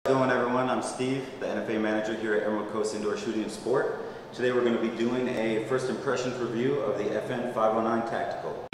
How's it going, everyone? I'm Steve, the NFA manager here at Emerald Coast Indoor Shooting and Sport. Today we're going to be doing a first impressions review of the FN 509 Tactical.